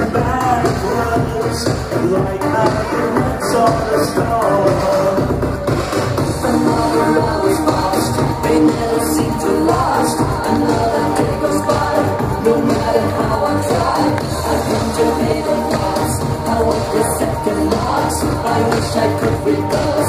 backwards, like arguments on the storm. Another hour is lost, they never seem to last. Another day goes by, no matter how I try. I contemplate the thoughts, I want the second loss. I wish I could reverse